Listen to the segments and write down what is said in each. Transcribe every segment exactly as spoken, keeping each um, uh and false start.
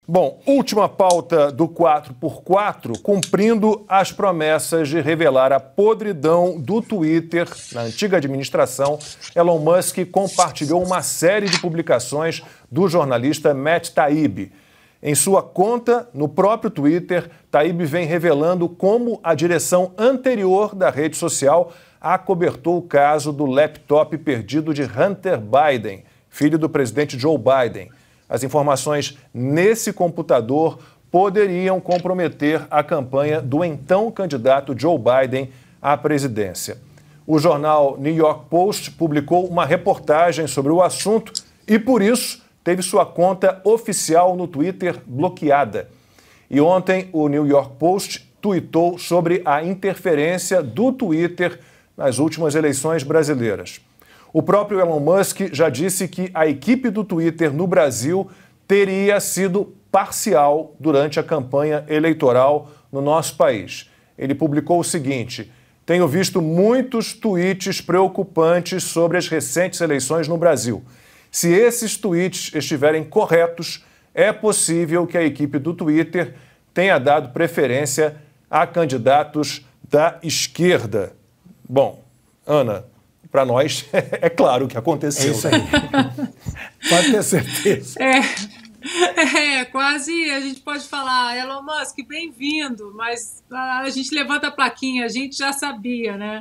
Bom, última pauta do quatro por quatro, cumprindo as promessas de revelar a podridão do Twitter na antiga administração, Elon Musk compartilhou uma série de publicações do jornalista Matt Taibbi. Em sua conta, no próprio Twitter, Taibbi vem revelando como a direção anterior da rede social acobertou o caso do laptop perdido de Hunter Biden, filho do presidente Joe Biden. As informações nesse computador poderiam comprometer a campanha do então candidato Joe Biden à presidência. O jornal New York Post publicou uma reportagem sobre o assunto e, por isso, teve sua conta oficial no Twitter bloqueada. E ontem, o New York Post tuitou sobre a interferência do Twitter nas últimas eleições brasileiras. O próprio Elon Musk já disse que a equipe do Twitter no Brasil teria sido parcial durante a campanha eleitoral no nosso país. Ele publicou o seguinte: tenho visto muitos tweets preocupantes sobre as recentes eleições no Brasil. Se esses tweets estiverem corretos, é possível que a equipe do Twitter tenha dado preferência a candidatos da esquerda. Bom, Ana, para nós, é claro o que aconteceu. É isso aí. Pode ter certeza. É, é, quase a gente pode falar, Elon Musk, bem-vindo, mas a gente levanta a plaquinha, a gente já sabia, né?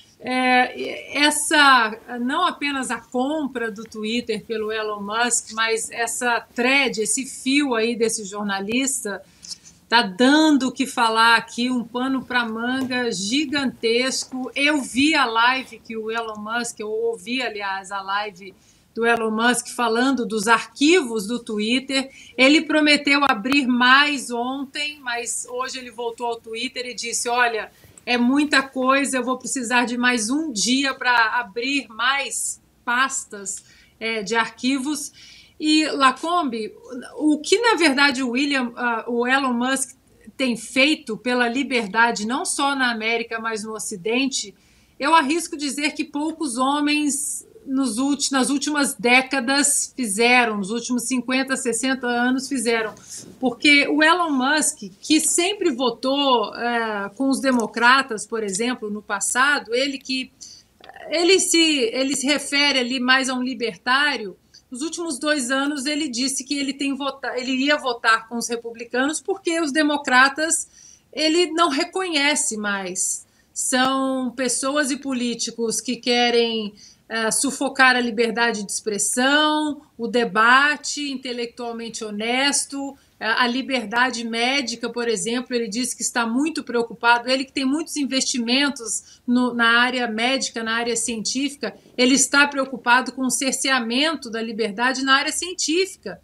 É, essa, não apenas a compra do Twitter pelo Elon Musk, mas essa thread, esse fio aí desse jornalista, tá dando o que falar aqui, um pano para manga gigantesco. Eu vi a live que o Elon Musk, eu ouvi, aliás, a live do Elon Musk falando dos arquivos do Twitter. Ele prometeu abrir mais ontem, mas hoje ele voltou ao Twitter e disse, olha, é muita coisa, eu vou precisar de mais um dia para abrir mais pastas é, de arquivos. E, Lacombe, o que, na verdade, o, William, uh, o Elon Musk tem feito pela liberdade, não só na América, mas no Ocidente, eu arrisco dizer que poucos homens nos últimos, nas últimas décadas fizeram, nos últimos cinquenta, sessenta anos fizeram. Porque o Elon Musk, que sempre votou uh, com os democratas, por exemplo, no passado, ele que ele se, ele se refere ali mais a um libertário. Nos últimos dois anos, ele disse que ele, tem votar, ele ia votar com os republicanos porque os democratas ele não reconhece mais. São pessoas e políticos que querem uh, sufocar a liberdade de expressão, o debate intelectualmente honesto, uh, a liberdade médica, por exemplo. Ele disse que está muito preocupado, ele que tem muitos investimentos no, na área médica, na área científica, ele está preocupado com o cerceamento da liberdade na área científica.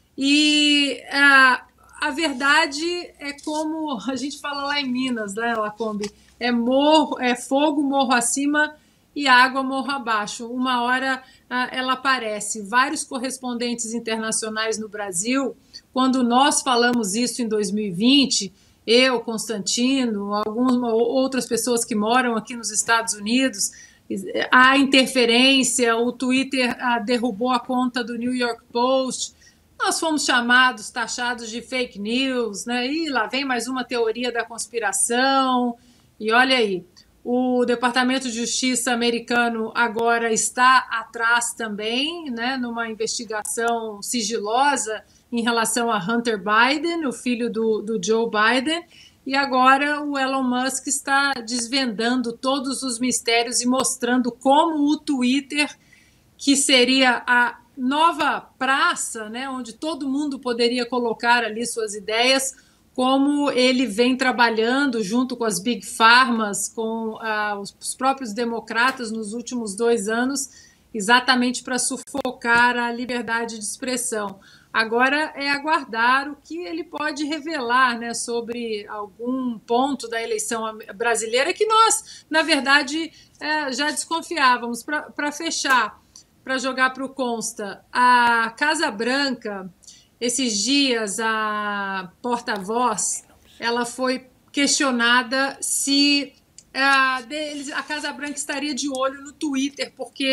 E a, a verdade é como a gente fala lá em Minas, né, Lacombe? É, morro, é fogo, morro acima e água, morro abaixo. Uma hora a, ela aparece. Vários correspondentes internacionais no Brasil, quando nós falamos isso em dois mil e vinte, eu, Constantino, algumas outras pessoas que moram aqui nos Estados Unidos, a interferência, o Twitter a, derrubou a conta do New York Post, nós fomos chamados, taxados de fake news, né? E lá vem mais uma teoria da conspiração, e olha aí, o Departamento de Justiça americano agora está atrás também, né, numa investigação sigilosa em relação a Hunter Biden, o filho do, do Joe Biden, e agora o Elon Musk está desvendando todos os mistérios e mostrando como o Twitter, que seria a nova praça, né, onde todo mundo poderia colocar ali suas ideias, como ele vem trabalhando junto com as Big Pharmas, com uh, os próprios democratas nos últimos dois anos, exatamente para sufocar a liberdade de expressão. Agora é aguardar o que ele pode revelar, né, sobre algum ponto da eleição brasileira que nós, na verdade, é, já desconfiávamos. Para fechar, para jogar para o Consta, a Casa Branca, esses dias, a porta-voz, ela foi questionada se a, deles, a Casa Branca estaria de olho no Twitter, porque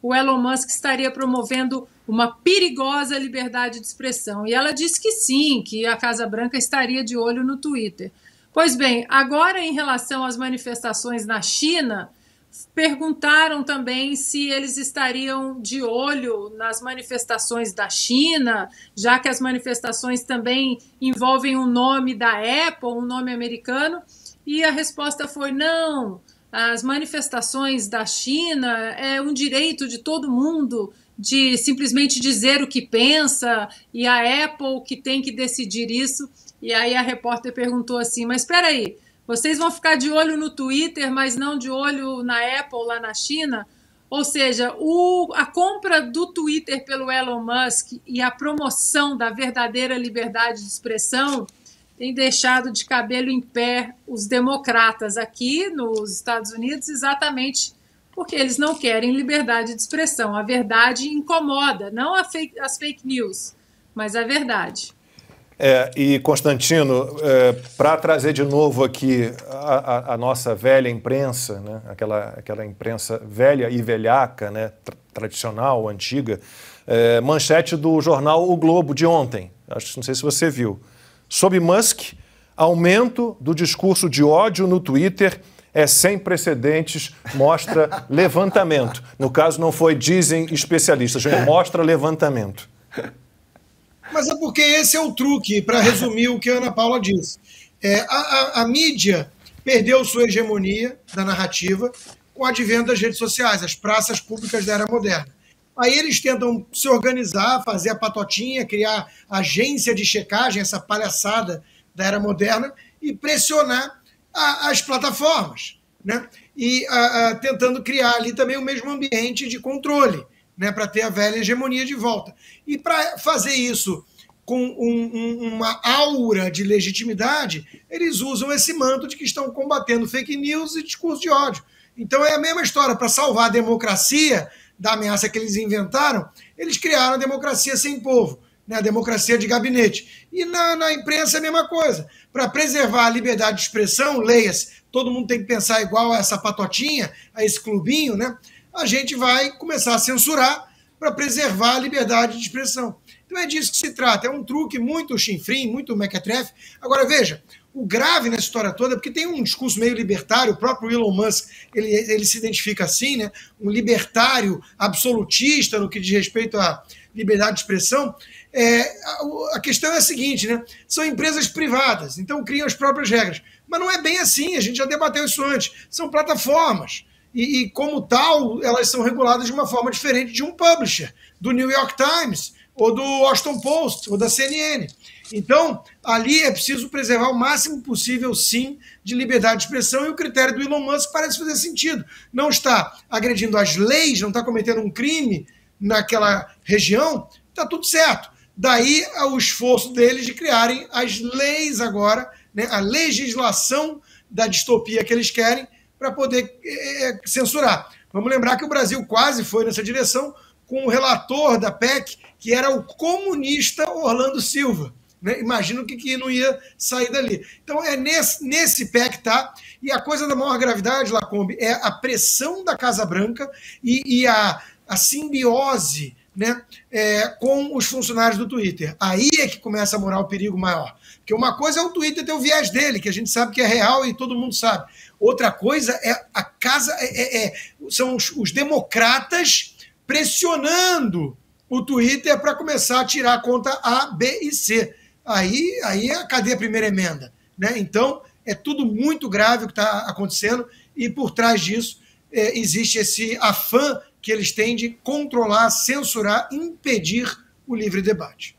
o Elon Musk estaria promovendo uma perigosa liberdade de expressão. E ela disse que sim, que a Casa Branca estaria de olho no Twitter. Pois bem, agora em relação às manifestações na China, perguntaram também se eles estariam de olho nas manifestações da China, já que as manifestações também envolvem o nome da Apple, um nome americano, e a resposta foi não, as manifestações da China é um direito de todo mundo de simplesmente dizer o que pensa, e a Apple que tem que decidir isso. E aí a repórter perguntou assim, mas espera aí, vocês vão ficar de olho no Twitter, mas não de olho na Apple lá na China? Ou seja, o, a compra do Twitter pelo Elon Musk e a promoção da verdadeira liberdade de expressão tem deixado de cabelo em pé os democratas aqui nos Estados Unidos, exatamente porque eles não querem liberdade de expressão. A verdade incomoda, não a fake, as fake news, mas a verdade. É, e, Constantino, é, para trazer de novo aqui a, a, a nossa velha imprensa, né, aquela, aquela imprensa velha e velhaca, né, tra tradicional, antiga, é, manchete do jornal O Globo de ontem, acho, não sei se você viu. Sob Musk, aumento do discurso de ódio no Twitter é sem precedentes, mostra levantamento. No caso, não foi dizem especialistas, mostra levantamento. Mas é porque esse é o truque, para resumir o que a Ana Paula disse. É, a, a, a mídia perdeu sua hegemonia da narrativa com o advento das redes sociais, as praças públicas da era moderna. Aí eles tentam se organizar, fazer a patotinha, criar agência de checagem, essa palhaçada da era moderna, e pressionar a, as plataformas, né? E a, a, tentando criar ali também o mesmo ambiente de controle, né, para ter a velha hegemonia de volta. E para fazer isso com um, um, uma aura de legitimidade, eles usam esse manto de que estão combatendo fake news e discurso de ódio. Então é a mesma história, para salvar a democracia da ameaça que eles inventaram, eles criaram a democracia sem povo, né, a democracia de gabinete. E na, na imprensa é a mesma coisa. Para preservar a liberdade de expressão, leia-se, todo mundo tem que pensar igual a essa patotinha, a esse clubinho, né? A gente vai começar a censurar para preservar a liberdade de expressão. Então é disso que se trata. É um truque muito chinfrim, muito mequetrefe. Agora, veja, o grave nessa história toda é porque tem um discurso meio libertário, o próprio Elon Musk, ele, ele se identifica assim, né? Um libertário absolutista no que diz respeito à liberdade de expressão. É, a, a questão é a seguinte, né? São empresas privadas, então criam as próprias regras. Mas não é bem assim, a gente já debateu isso antes. São plataformas. E, e, como tal, elas são reguladas de uma forma diferente de um publisher, do New York Times, ou do Washington Post, ou da C N N. Então, ali é preciso preservar o máximo possível, sim, de liberdade de expressão, e o critério do Elon Musk parece fazer sentido. Não está agredindo as leis, não está cometendo um crime naquela região, está tudo certo. Daí o esforço deles de criarem as leis agora, né, a legislação da distopia que eles querem, para poder é, censurar. Vamos lembrar que o Brasil quase foi nessa direção com o relator da P E C, que era o comunista Orlando Silva. Né? Imagina o que, que não ia sair dali. Então é nesse, nesse pé que está. E a coisa da maior gravidade, Lacombe, é a pressão da Casa Branca e, e a, a simbiose, né, é, com os funcionários do Twitter. Aí é que começa a morar o perigo maior. Porque uma coisa é o Twitter ter o viés dele, que a gente sabe que é real e todo mundo sabe. Outra coisa é a casa, é, é, é, são os, os democratas pressionando o Twitter para começar a tirar a conta A, B e C. Aí, aí é cadê a primeira emenda? Né? Então, é tudo muito grave o que está acontecendo e por trás disso é, existe esse afã que eles têm de controlar, censurar, impedir o livre debate.